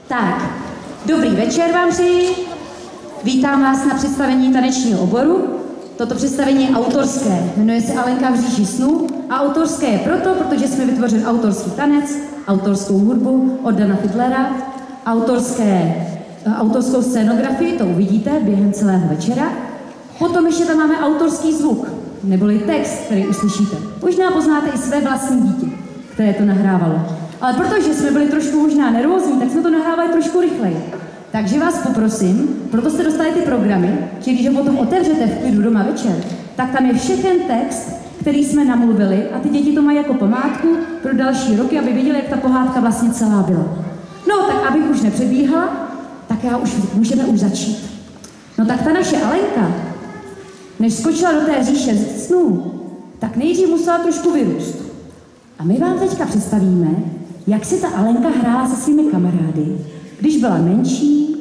Tak, dobrý večer vám přeji. Vítám vás na představení tanečního oboru. Toto představení je autorské, jmenuje se Alenka v říši snů a autorské je proto, protože jsme vytvořili autorský tanec, autorskou hudbu od Dana Fiedlera, autorskou scénografii, to uvidíte během celého večera. Potom ještě tam máme autorský zvuk, neboli text, který uslyšíte. Možná poznáte i své vlastní dítě, které to nahrávalo. Ale protože jsme byli trošku možná nervózní, tak jsme to nahrávali trošku rychleji. Takže vás poprosím, proto jste dostali ty programy, že když ho potom otevřete v klidu doma večer, tak tam je všechen text, který jsme namluvili a ty děti to mají jako památku pro další roky, aby věděli, jak ta pohádka vlastně celá byla. No, tak abych už nepředbíhala, tak můžeme už začít. No tak ta naše Alenka, než skočila do té říše snů, tak nejdřív musela trošku vyrůst. A my vám teďka představíme, jak si ta Alenka hrála se svými kamarády, když byla menší,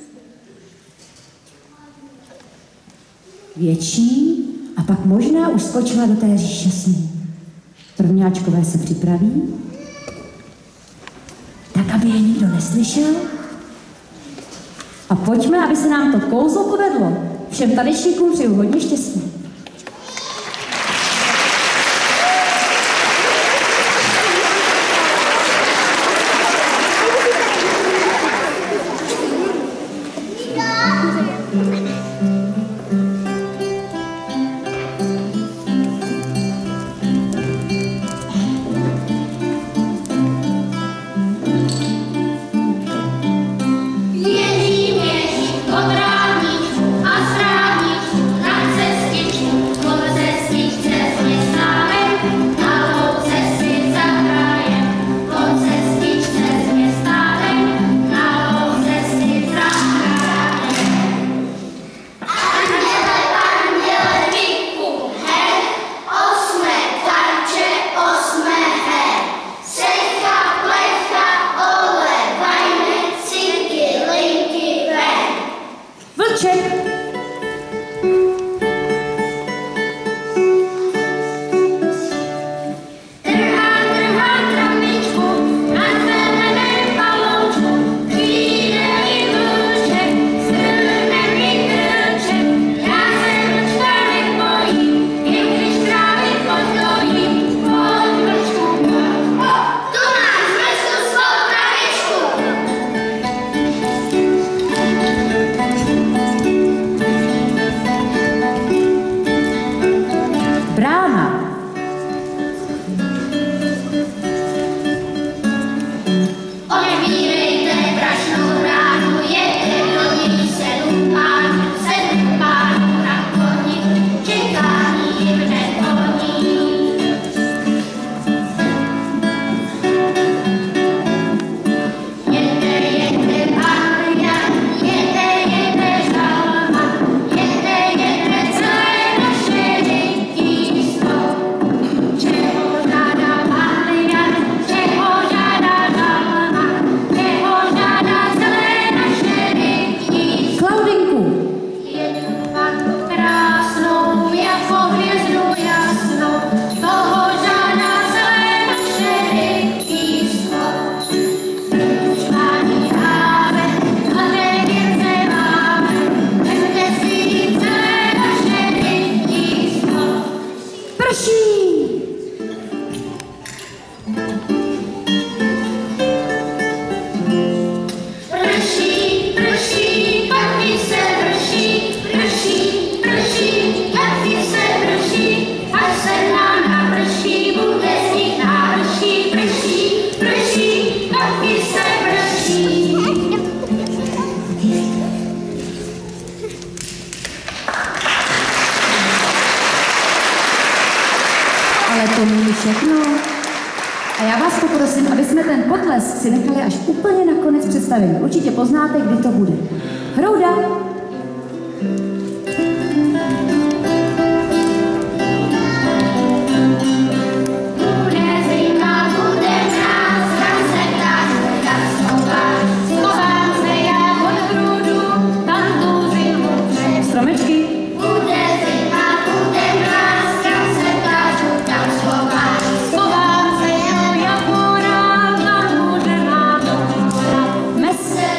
větší a pak možná už skočila do té říše snů. Prvňáčkové se připraví, tak aby je nikdo neslyšel. A pojďme, aby se nám to kouzlo povedlo. Všem tanečníkům přeju hodně štěstí. Si nechali až úplně na konec představení. Určitě poznáte, kdy to bude. Hrouda! Stromečky! Mes.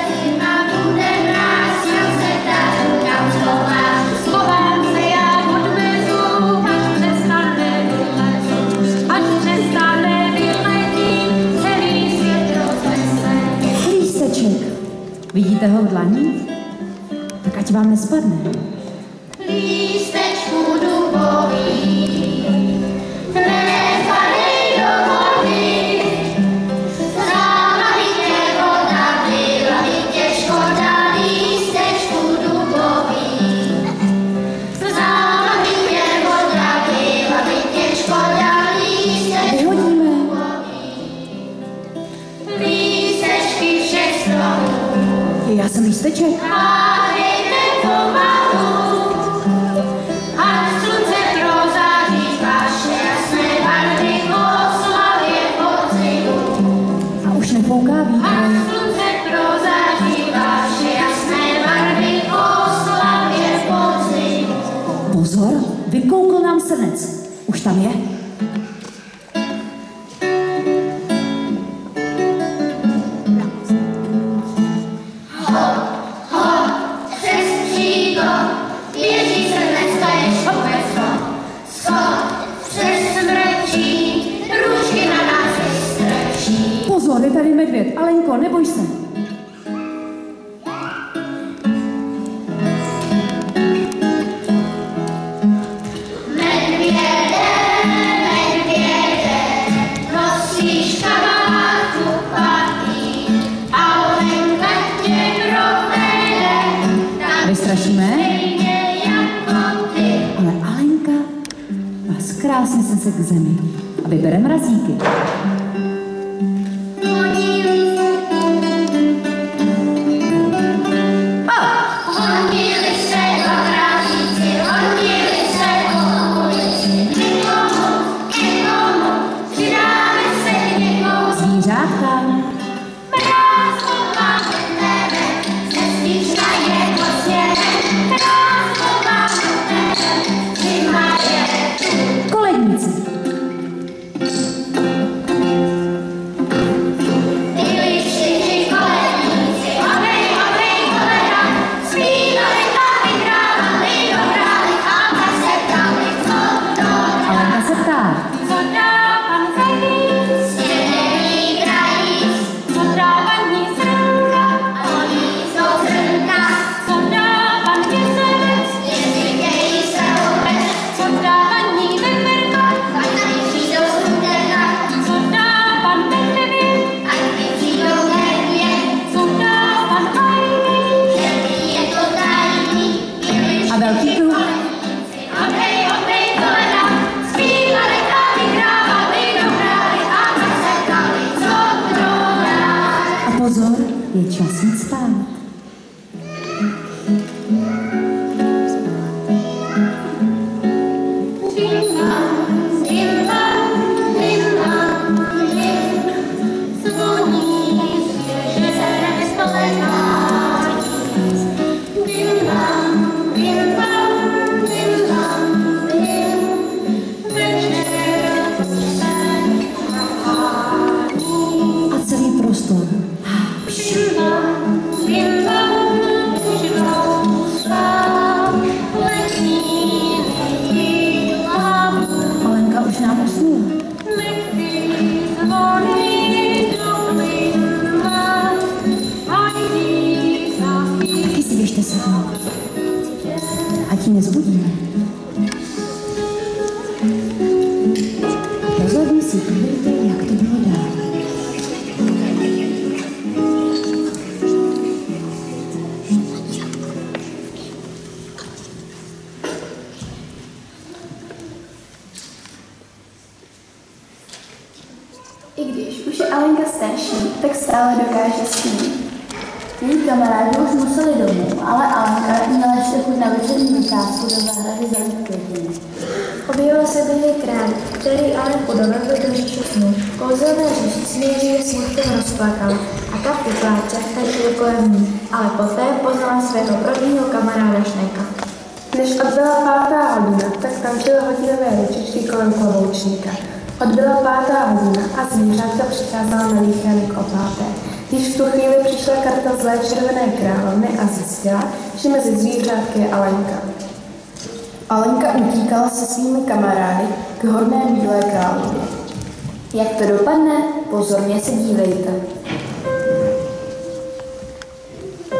Vidíte ho v dlaní? Tak ať vám nespadne. Lístečku dubový, nepadej do vody, zámavitě voda byla, vitě škoda, lístečku dubový, zámavitě voda byla, vitě škoda, lístečku dubový, lístečky všech stromů. Já jsem lísteček. Hádejte pomalu, ať slunce prozáří vaše jasné barvy po oslavě podzimu. A už nefouká vítr. Ať slunce prozáří vaše jasné barvy po oslavě podzimu. Pozor, vykoukl nám srnec. Už tam je. Pozor, je tady medvěd. Alenko, neboj se. Medvěde, nosíš kamarádku platý, Alenka tě provede, tak Vystrašíme? stejně jako ty. Ale Alenka vás krásně sese k zemi a vybere mrazíky. Honili se dva mrazíci, honili se po ulici, někomu, přidáme se někomu. Zvířátka. Krásno máme tebe, sestřička je pod sněhem, krásno máme tebe, zima je tu. Koledníci. Byli všichni koledníci, obej koleda, zpívali, vyhrávali, dohráli a tak se ptali, co kdo dá. Alenka se ptá. Co dá pan Zajíc? Stěný krajíc. Co dá paní Zrnka? Oni jsou zrnka. Co dá pan Měsec? Jezdítějí se vůbec. Co dá paní Veverka? Ať tady přijdou z úterka. Co dá pan Medvěd? Ať ty přijdou medvěd. Co dá pan Hajný? Jaký je to tajný? A velký kruh. Obej koleda, zpívali a vyhrávali, dohráli a tak se ptali, co kdo dá. A pozor, je čas jít spát. Zvoní svěže stoletání. Bim bam, bim bam, bim bam, bim. Večer se nachází. A celý prostor. Bim bam, bim bam, žrou spát. Letní chvíla. Alenka už nám usnula. Nechty zvony dolina, hajdí zafí. Taky si běžte sednout. Ať ji nezbudíme. A pozorně si pověděte, jak to bylo dál. I když už je Alenka starší, tak stále dokáže snít. Její kamarádi už museli domů, ale Alenka měla ještě chuť na večerní vycházku do zahrady zelených květin. Objevil se bělý král, který Alenku dovedl do říše snů. V kouzelné říši si nejdříve smutkem rozplakal a kapky pláče tečily kolem ní, ale poté poznala svého prvního kamaráda Šneka. Než odbyla 5. hodina, tak tančily hodinové ručičky kolem kloboučníka. Odbyla 5. hodina a zvířátka přicházela na líchanek o 5. Když v tu chvíli přišla karta zlé červené královny a zjistila, že mezi zvířátky je Alenka. Alenka utíkala se svými kamarády k horné bílé královně. Jak to dopadne? Pozorně se dívejte.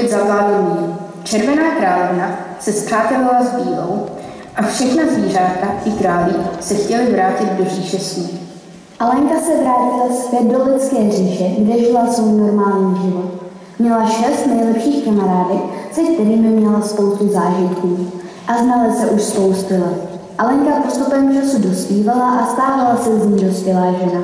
Opět zavládl mír. Červená královna se spřátelila s bílou a všechna zvířátka i králík se chtěli vrátit do říše snů. Alenka se vrátila zpět do lidské říše, kde žila svůj normální život. Měla 6 nejlepších kamarádek, se kterými měla spoustu zážitků a znali se už spousty let. Alenka postupem času dospívala a stávala se z ní dospělá žena.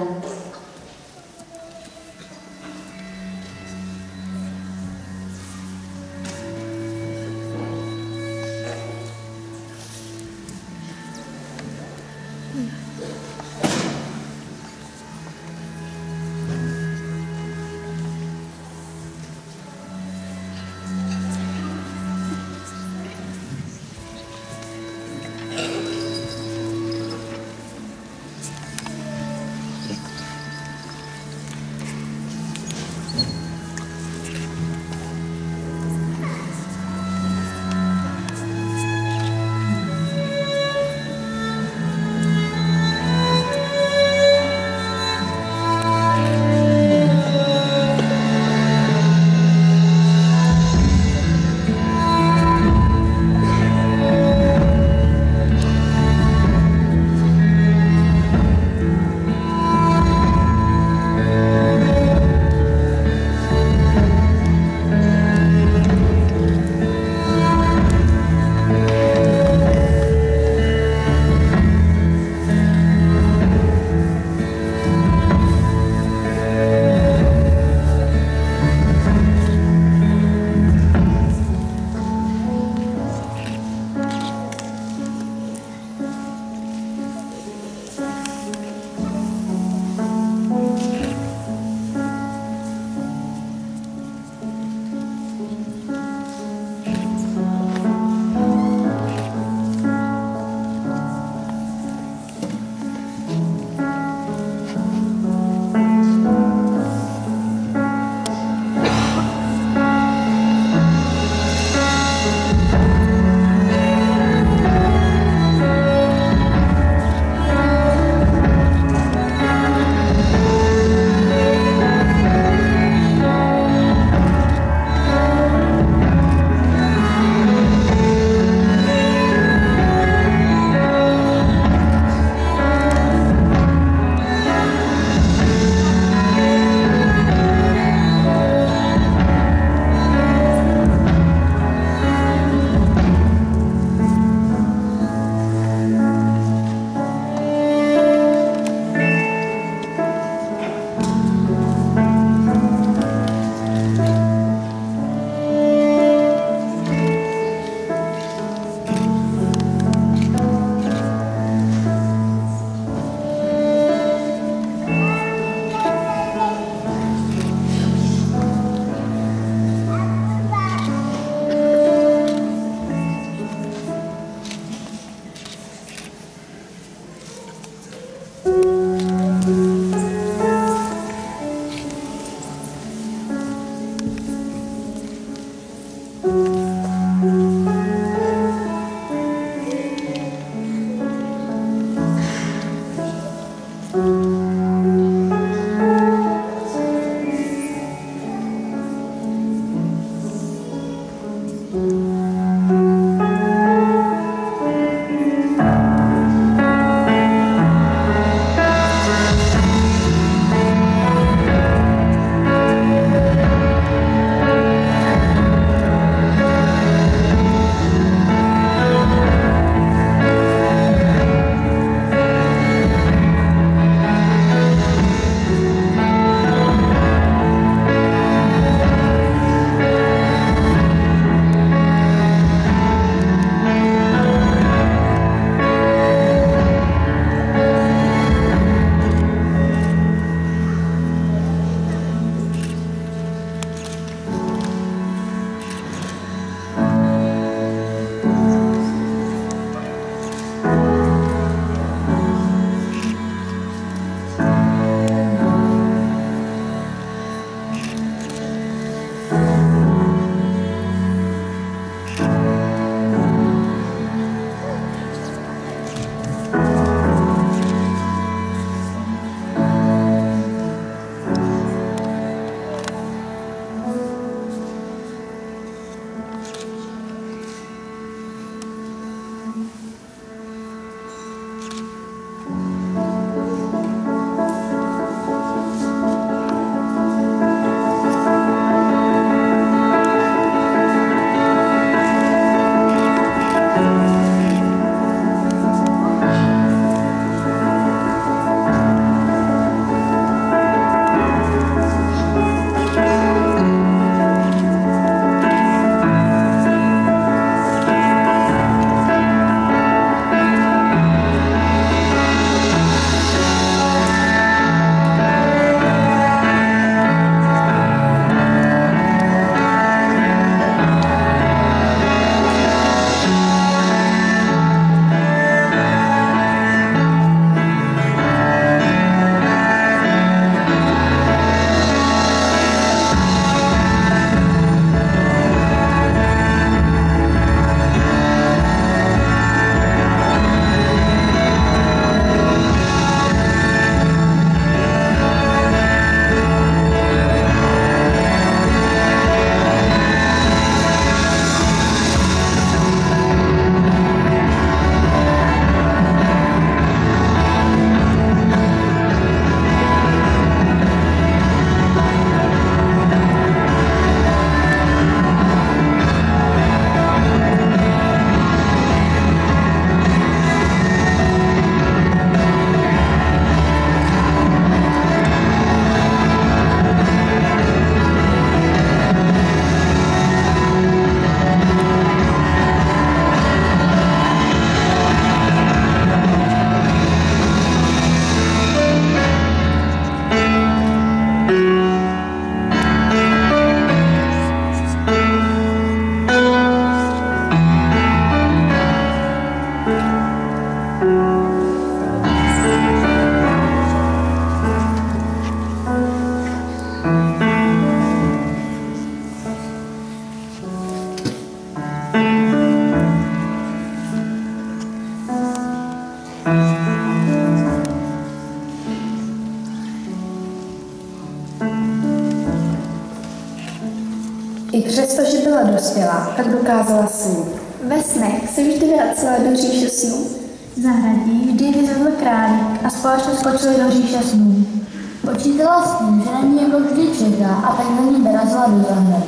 I přesto, že byla dospělá, tak dokázala snít. Ve snech se vždy vracela do říše snů. V zahradě vždy vyzvedl králík a společně skočili do říše snů. Počítala s tím, že na ní jako vždy čeká a tak na ní vyrazila do zahrady.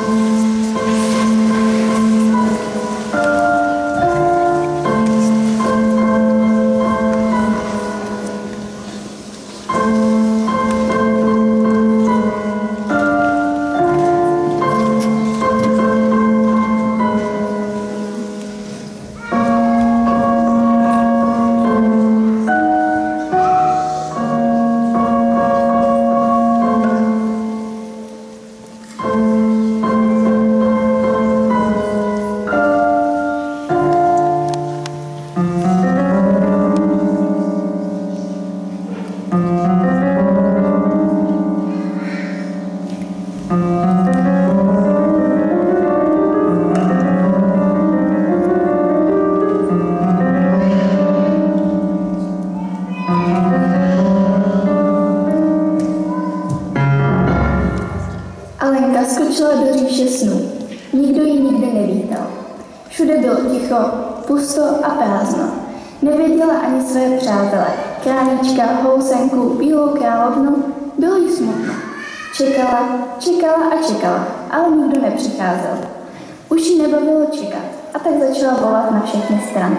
Alenka skočila do říše snů. Nikdo ji nikdy nevítal. Všude bylo ticho, pusto a prázdno. Nevěděla ani své přátele. Králíčka, housenku, bílou královnu, bylo jí smutno. Čekala, čekala a čekala, ale nikdo nepřicházel. Už jí nebavilo čekat a tak začala volat na všechny strany.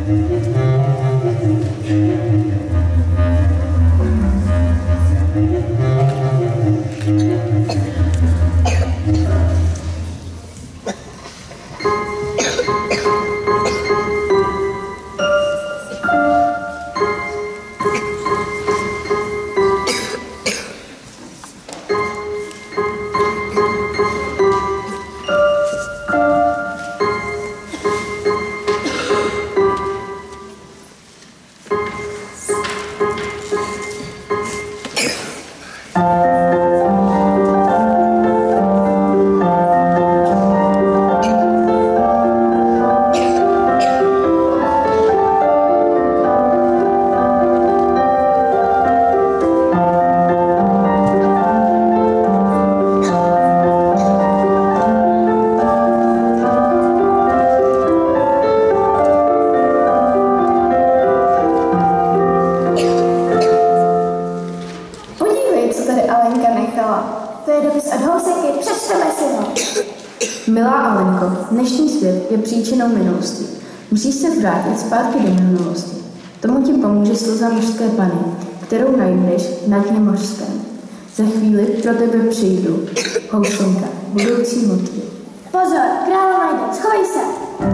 Milá Alenko, dnešní svět je příčinou minulosti. Musíš se vrátit zpátky do minulosti. Tomu ti pomůže slza mořské Panny, kterou najdeš na dně mořském. Za chvíli pro tebe přijdu, housenka, budoucí motvy. Pozor, královna jde, schovej se!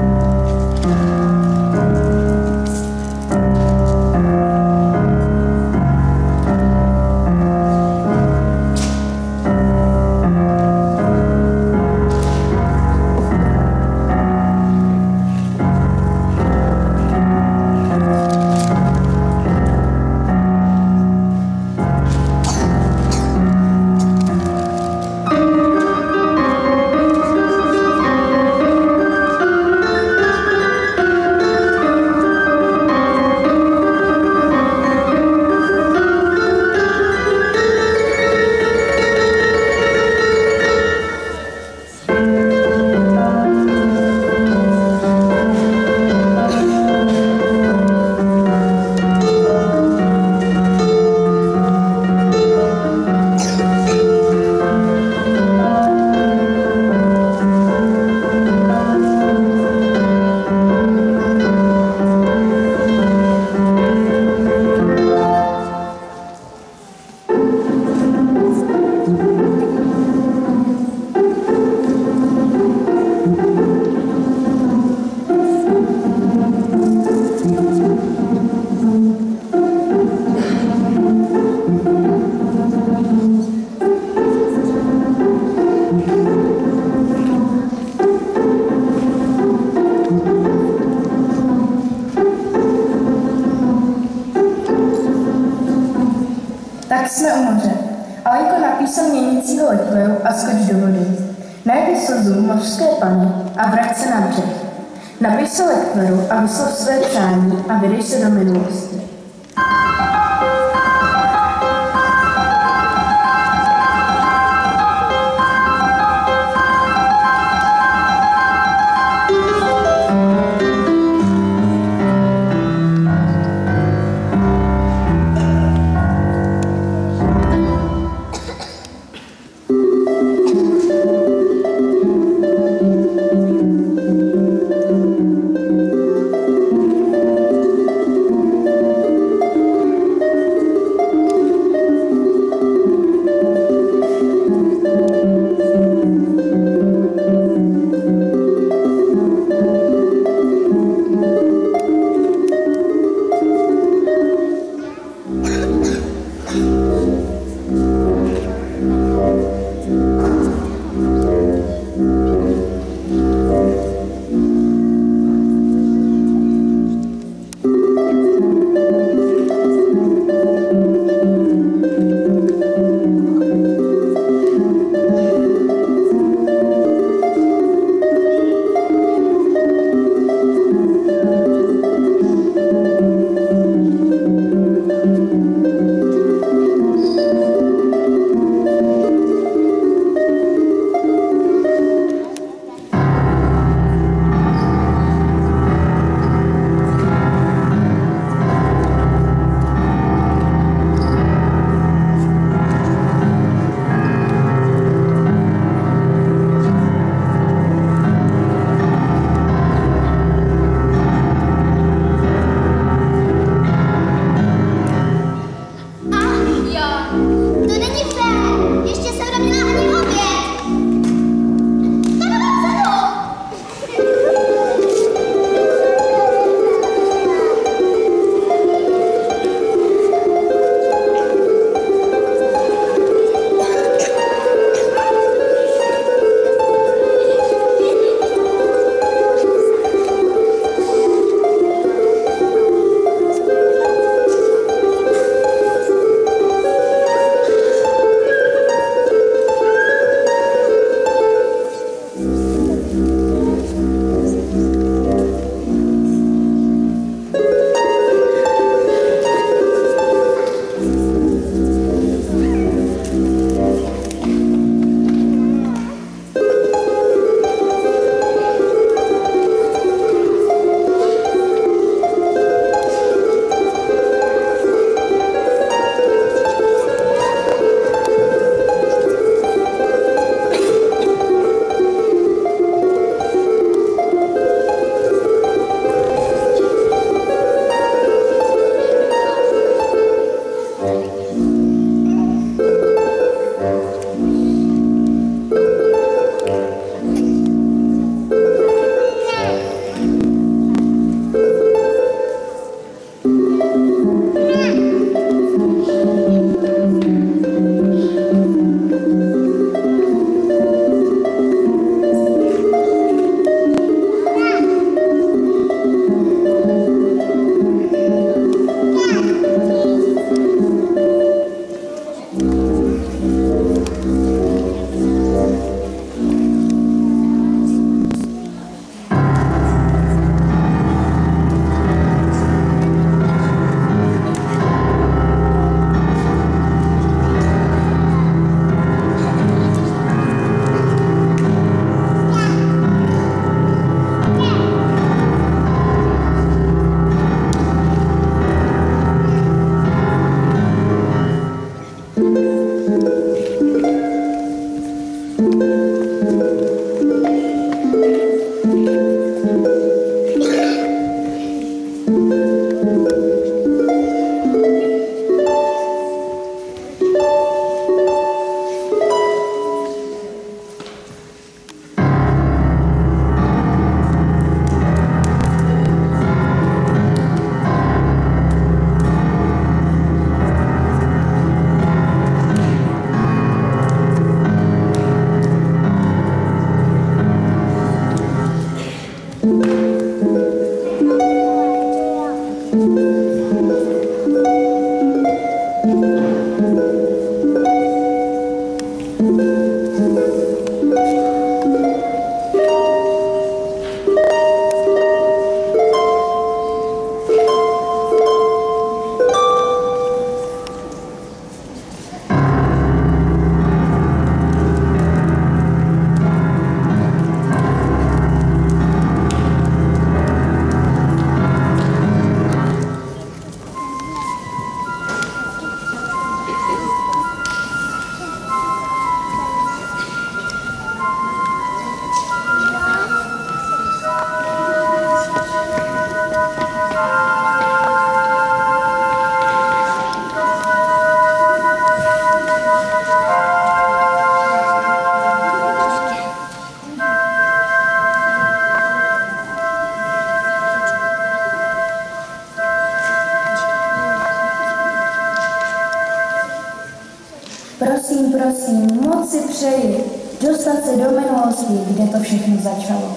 Tak jsme u moře. Alenko, napiš se měnícího letvoru a skoč do vody. Najdi slzu mořské Panny a vrať se na břeh. Napiš se letvoru a vyslov své přání a vydej se do minulosti. Prosím, prosím, moc si přeji dostat se do minulosti, kde to všechno začalo.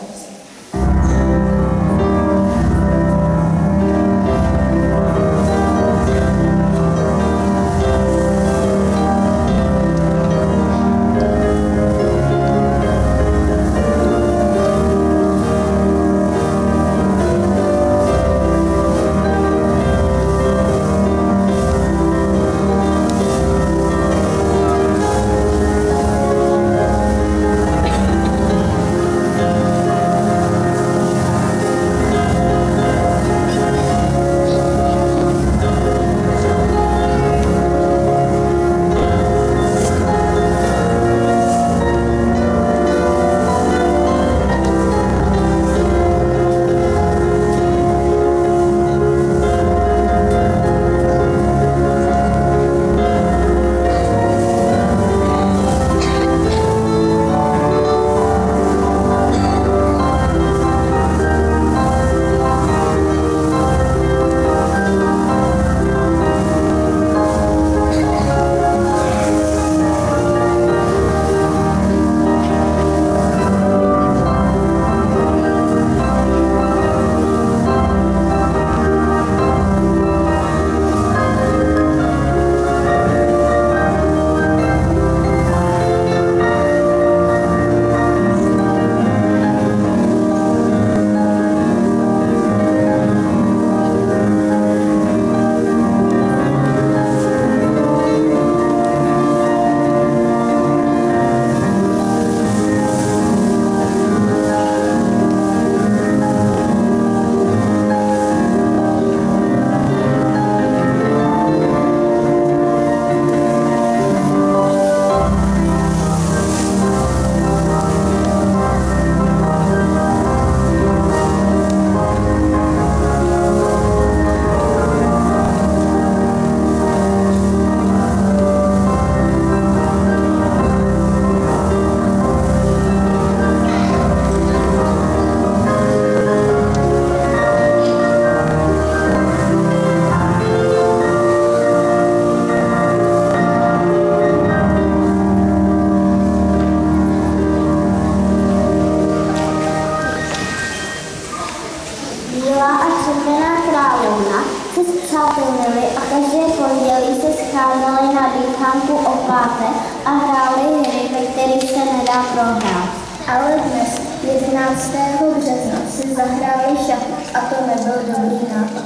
scházeli na dýchánku o páté a hráli hry, ve kterých se nedá prohrát. Ale dnes, 11. března, si zahráli šachy a to nebyl dobrý nápad.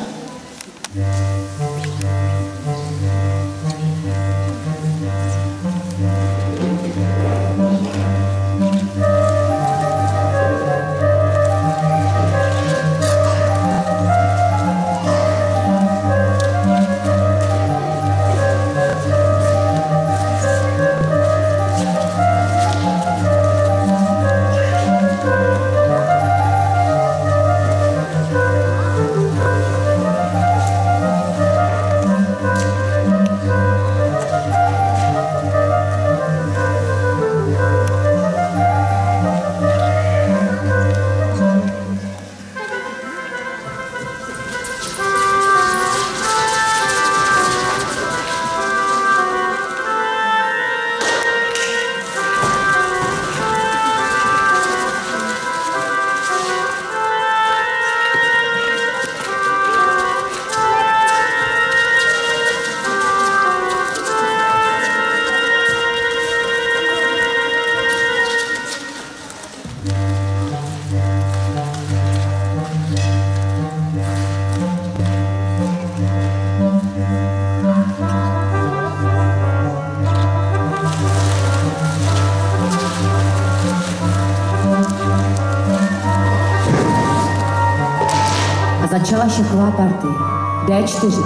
Začala šachová partie. D4.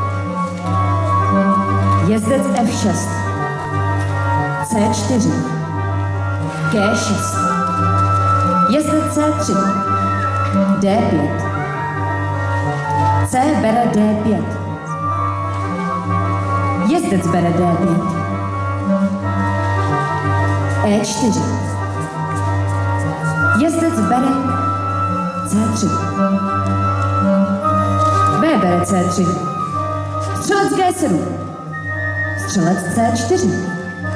Jezdec F6. C4. G6. Jezdec C3. D5. C bere D5. Jezdec bere D5. E4. Jezdec bere C3. B bere C3. Střelec G7. Střelec C4.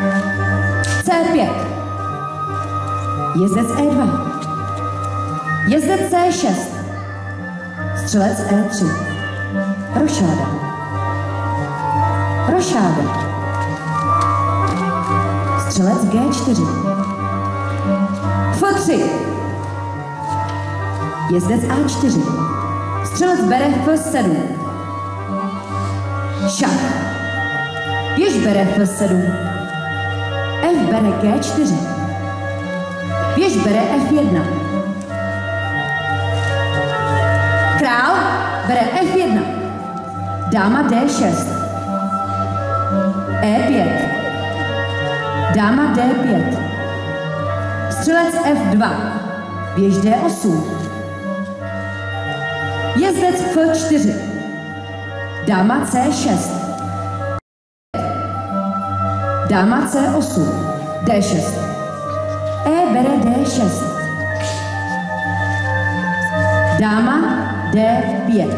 C5. Jezdec E2. Jezdec C6. Střelec E3. Rošáda. Rošáda. Střelec G4. F3. Jezdec A4. Střelec bere F7. Šach. Věž bere F7. F bere G4. Věž bere F1. Král bere F1. Dáma D6. E5. Dáma D5. Střelec F2. Věž D8. Jezdec F4. Dáma C6. Dáma C8. D6. E bere D6. Dáma D5.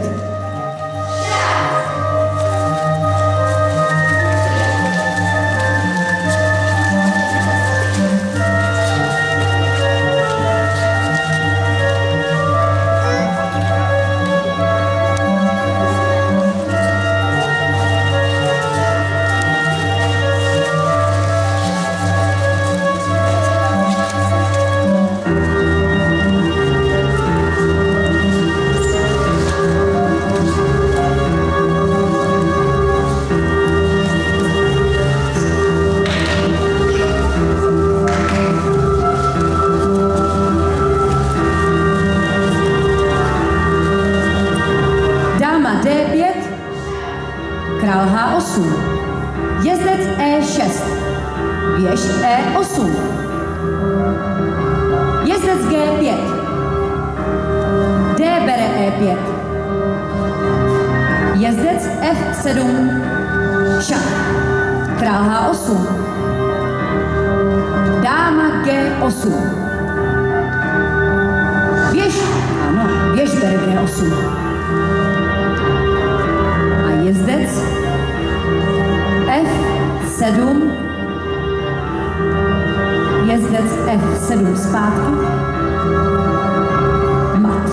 Král H8. Jezdec E6. Věž E8. Jezdec G5. D bere E5. Jezdec F7. Šach. Král H8. Dáma G8. Věž, ano, věž bere G8. A jezdec F7. Jezdec F7 zpátky. Mat.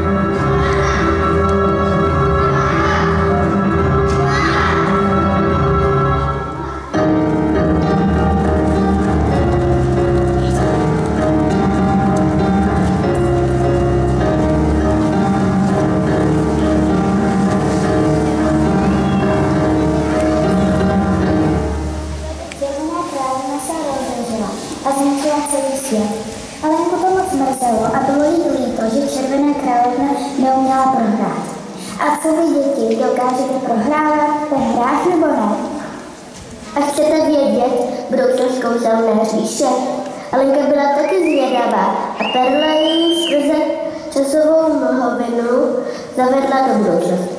Alenku to moc mrzelo a bylo jí líto, že Červená královna neuměla prohrát. A co vy, děti, dokážete prohrávat ve hrách nebo ne? A chcete vědět, kdo to kouzelné říše? Alenka byla taky zvědavá a perla jí skrze časovou mlhovinu zavedla do budoucnosti.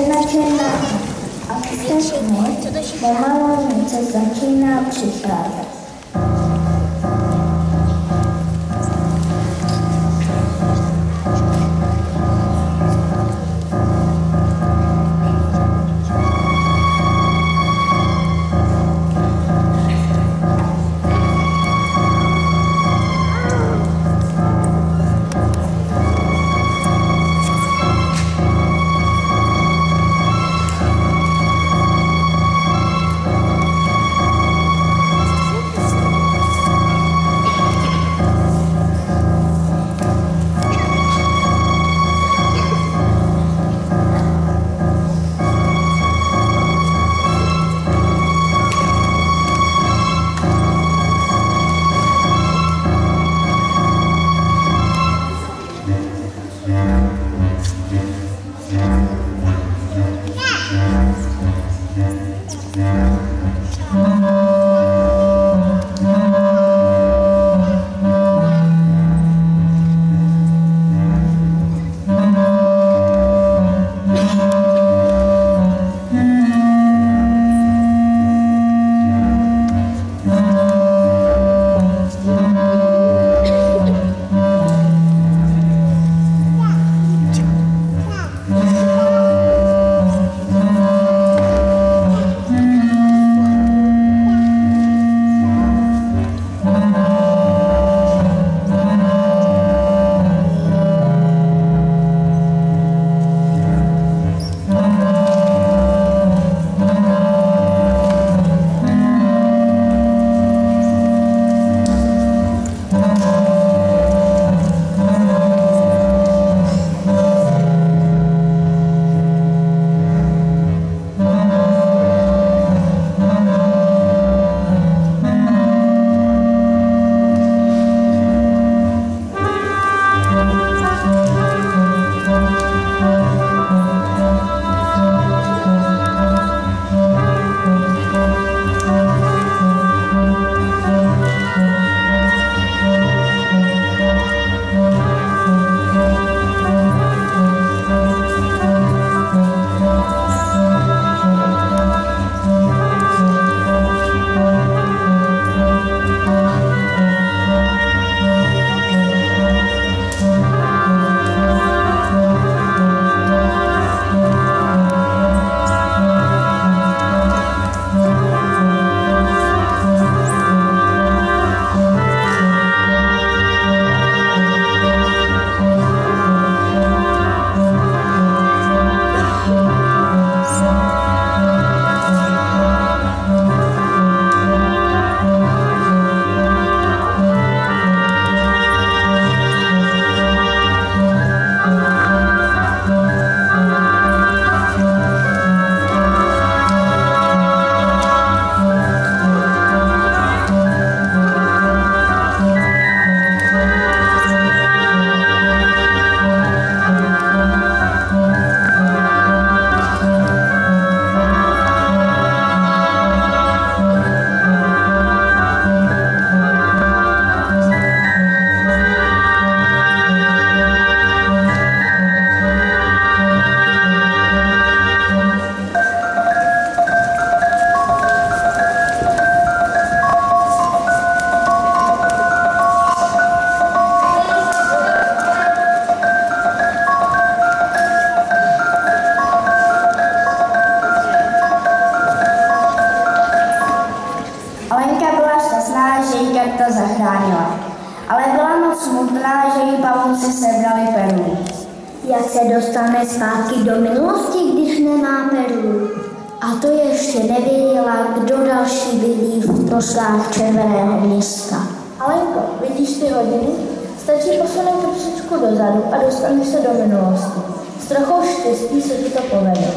černá a všechny pomalu něco začíná přicházet. Jak se dostane zpátky do minulosti, když nemá perlu? A to ještě nevěděla, kdo další bydlí v troskách Červeného Města. Alenko, vidíš ty hodiny? Stačí posunout trošičku dozadu a dostaneš se do minulosti. S trochou štěstí se ti to povede.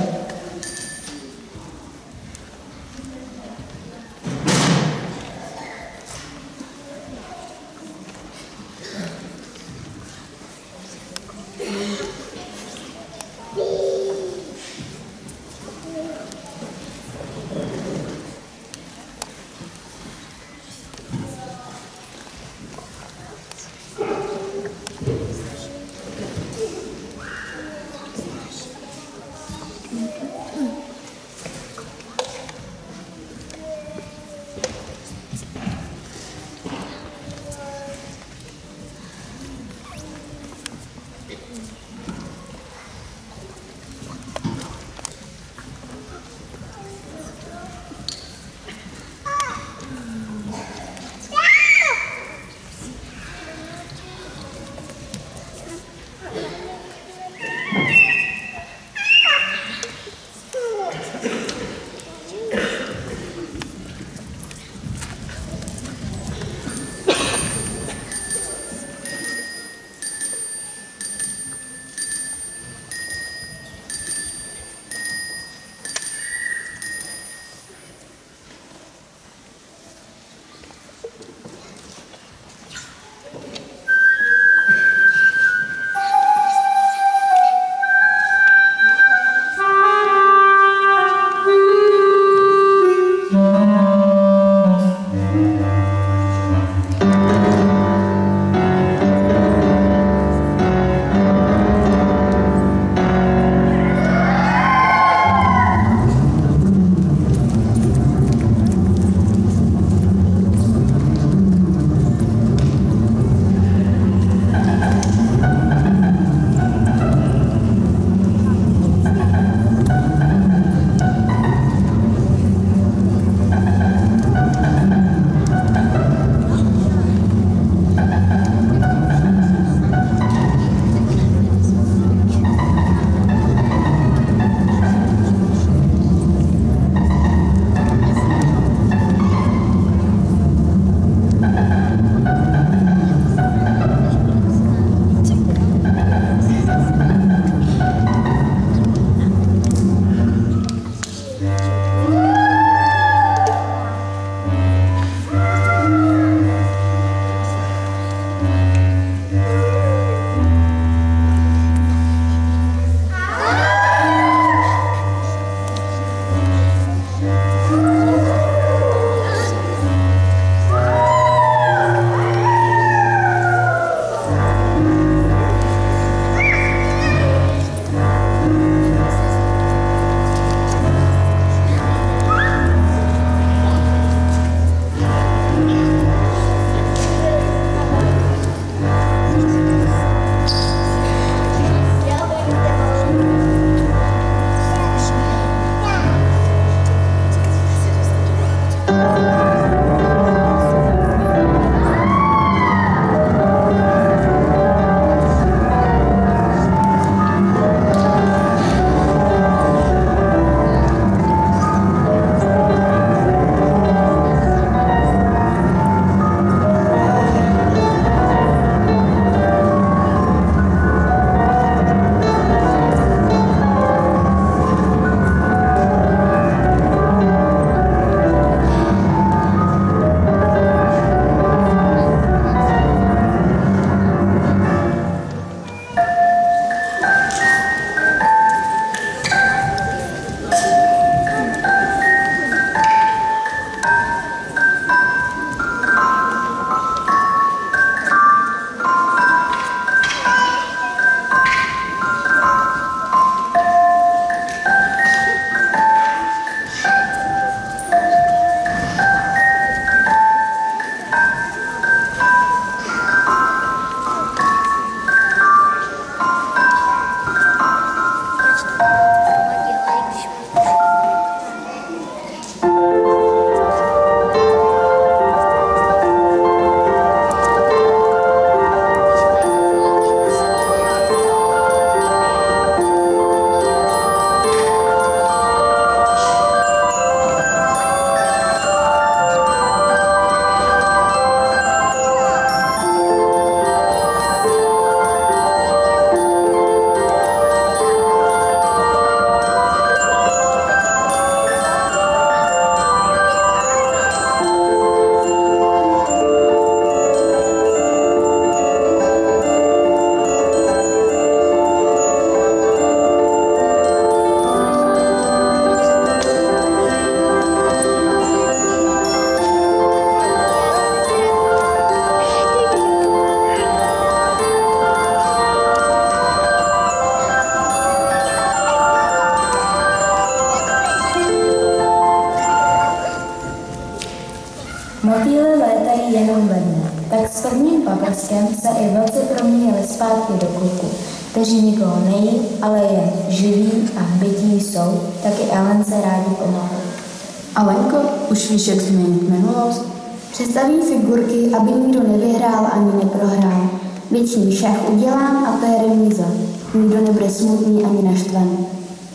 jednou ve dne. Tak s prvním paprskem se i vlci proměnili zpátky do kluků, kteří nikoho nejí, ale jen živí a bytí jsou, taky Elence rádi pomohou. Alenko, už víš, jak změnit minulost? Představím figurky, aby nikdo nevyhrál ani neprohrál. Větší šach udělám a to je remíza. Nikdo nebude smutný ani naštvaný.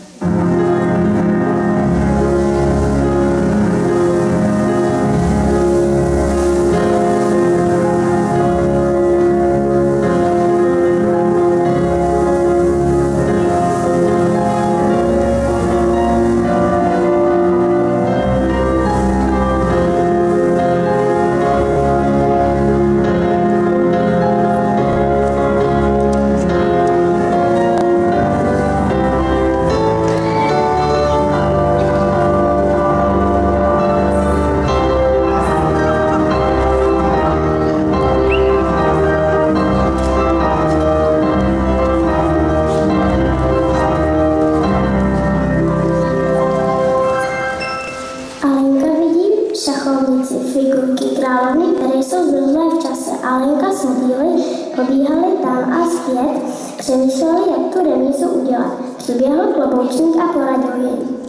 Pobíhali tam a zpět, přemýšleli, jak tu remízu udělat. Přiběhl kloboučník a poradil jim.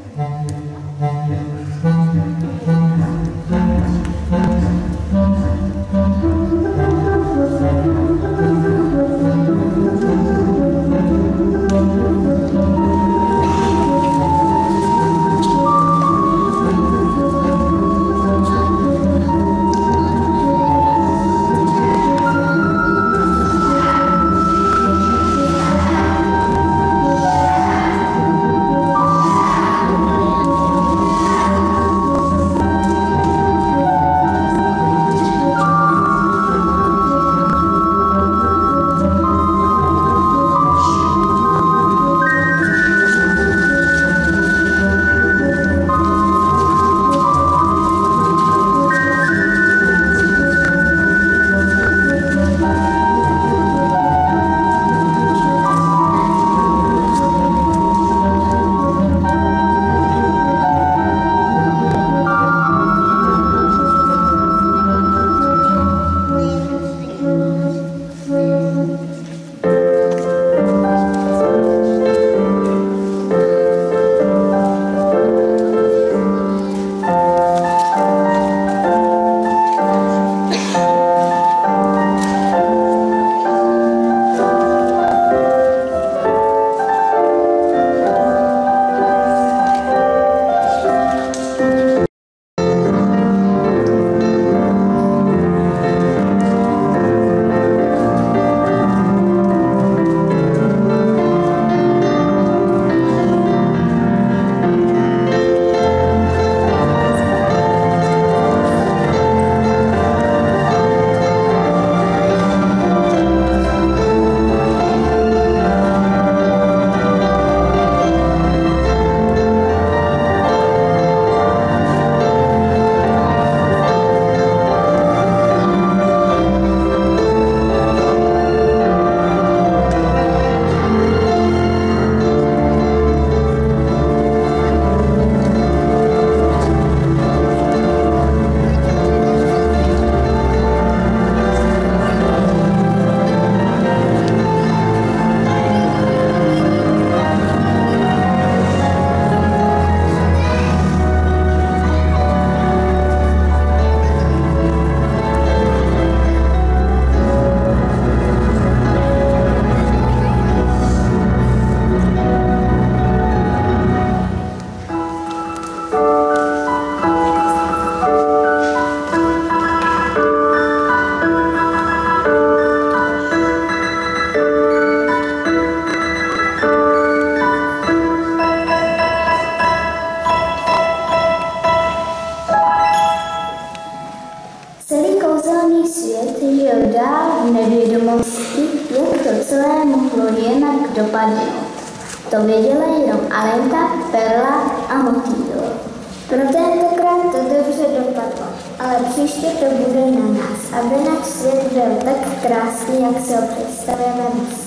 To věděla jenom Alenka, Perla a Motýl. Pro tentokrát to dobře dopadlo, ale příště to bude na nás, aby náš svět byl tak krásný, jak si ho představujeme dnes.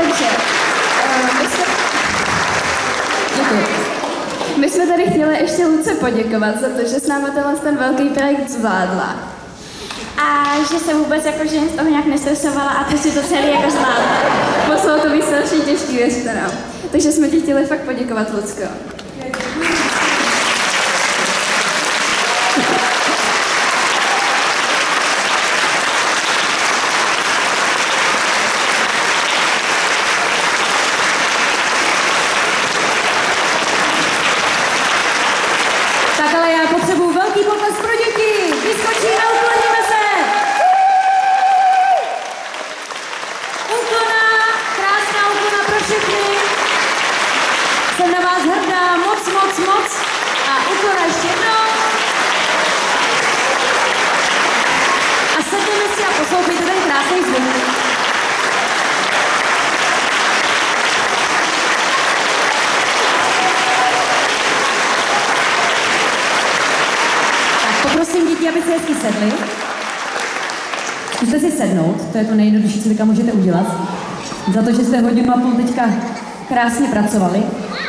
Takže, my jsme tady chtěli ještě Luce poděkovat za to, že s námi ten velký projekt zvládla. A že se vůbec jakože z toho nějak nestresovala a prostě to celé jako zvládla. Muselo to být strašně těžký, věřte nám. Takže jsme ti chtěli fakt poděkovat, Lucko. Tak ale já potřebuju velký potlesk pro děti. Vyskočíme a ukloníme se. Úklona, krásná úklona pro všechny. Jsem na vás hrdá, moc, moc, moc. A úklona ještě jednou. A sedněme si a poslouchejte ten krásný zvuk. Poprosím děti, aby se hezky sedli. Zkuste si sednout, to je to nejjednodušší, co teďka můžete udělat. Za to, že jste hodinu a půl teďka krásně pracovali.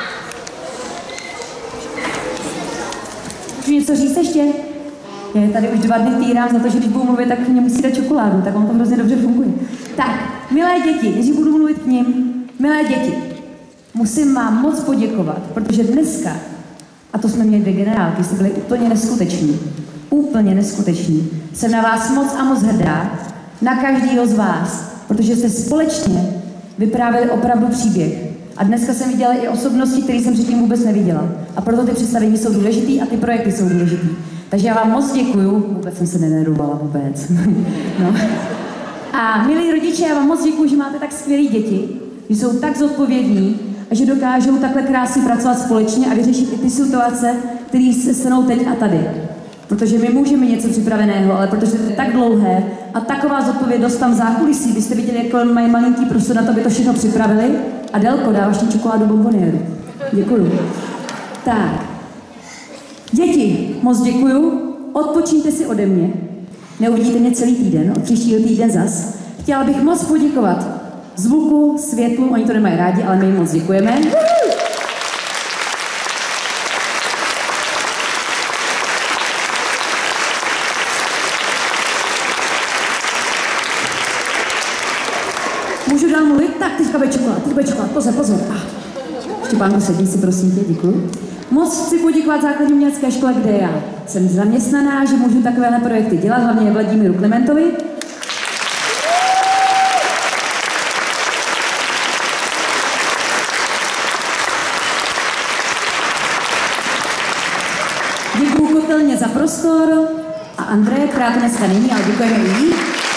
Můžu něco říct ještě? Já tady už 2 dny týrám za to, že když budu mluvit, tak mě musí dát čokoládu, tak on to hrozně dobře funguje. Tak, milé děti, než budu mluvit k nim, milé děti, musím vám moc poděkovat, protože dneska, a to jsme měli 2 generálky, jste byli úplně neskuteční. Úplně neskuteční. Jsem na vás moc a moc hrdá, na každýho z vás, protože jste společně vyprávěli opravdu příběh. A dneska jsem viděla i osobnosti, které jsem předtím vůbec neviděla. A proto ty představení jsou důležitý a ty projekty jsou důležitý. Takže já vám moc děkuju. Vůbec jsem se nenervovala vůbec. No. A milí rodiče, já vám moc děkuju, že máte tak skvělý děti, že jsou tak zodpovědní a že dokážou takhle krásně pracovat společně a vyřešit i ty situace, které se stanou teď a tady. Protože my můžeme něco připraveného, ale protože to je tak dlouhé a taková zodpovědnost tam v zákulisí, byste viděli, jak mají malinký prostor na to, aby to všechno připravili. Adelko, dáváš ti čokoládu bonboniéru. Děkuju. Tak. Děti, moc děkuju. Odpočíňte si ode mě. Neuvidíte mě celý týden, od příštího týden zas. Chtěla bych moc poděkovat zvuku, světlu, oni to nemají rádi, ale my jim moc děkujeme. Můžu dál mluvit? Tak, teďka bude čokolád, pozor. Štěpánku, sedni si, prosím tě, děkuju. Moc chci poděkovat základní umělecké škole, kde já jsem zaměstnaná, že můžu takovéhle projekty dělat, hlavně Vladimíru Klementovi. Děkuju Kotelně za prostor a Andreje, která to dneska není, ale děkujeme i jí.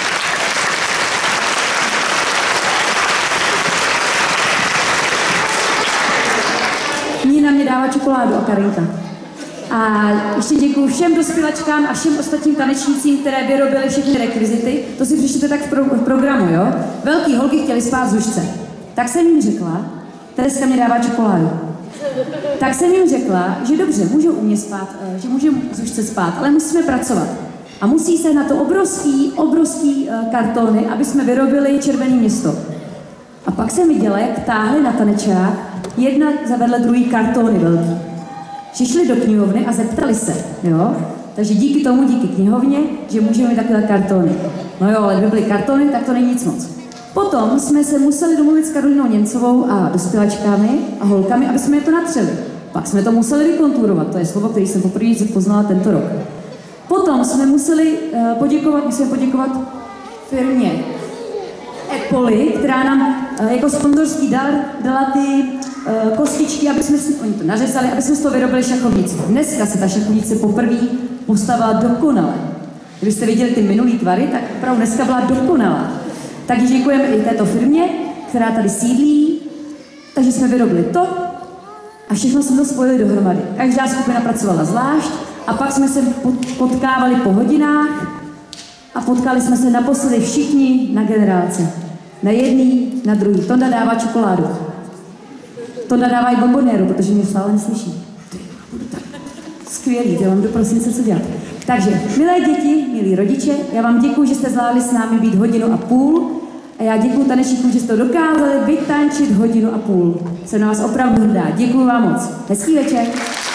Nina mě dává čokoládu a Karinka. A ještě děkuju všem dospělačkám a všem ostatním tanečnícím, které vyrobily všechny rekvizity. To si přečtěte tak v programu, jo? Velký holky chtěly spát v zušce. Tak jsem jim řekla, Tereska mě dává čokoládu. Tak jsem jim řekla, že dobře, můžou u mě spát, že můžeme v zušce spát, ale musíme pracovat. A musí se na to obrovský kartony, aby jsme vyrobili Červené město. A pak jsem viděla, jak táhli na tanečák jedna zavedle druhý kartony velký. Přišli do knihovny a zeptali se, jo? Takže díky tomu, díky knihovně, že můžeme mít takové kartony. No jo, ale kdyby byly kartony, tak to není nic moc. Potom jsme se museli domluvit s Karolinou Němcovou a dospělačkami a holkami, aby jsme je to natřeli. Pak jsme to museli vykonturovat, to je slovo, které jsem poprvé poznala tento rok. Potom jsme museli poděkovat firmě Epoli, která nám jako sponzorský dar dala ty kostičky, aby jsme si, oni to nařezali, aby jsme z toho vyrobili šachovnici. Dneska se ta šachovnice poprvé postavila dokonale. Kdybyste viděli ty minulý tvary, tak opravdu dneska byla dokonalá. Takže děkujeme i této firmě, která tady sídlí. Takže jsme vyrobili to a všechno jsme to spojili dohromady. Každá skupina pracovala zvlášť a pak jsme se potkávali po hodinách a potkali jsme se naposledy všichni na generálce. Na jedný, na druhý. Tonda dává čokoládu. Tonda dává i bonboniéru, protože mě stále neslyší. Skvělý, já vám jdu prosince co dělat. Takže, milé děti, milí rodiče, já vám děkuji, že jste zvládli s námi být 1,5 hodiny. A já děkuji tanečníkům, že jste to dokázali vytančit 1,5 hodiny. Jsem na vás opravdu hrdá. Děkuji vám moc. Hezký večer.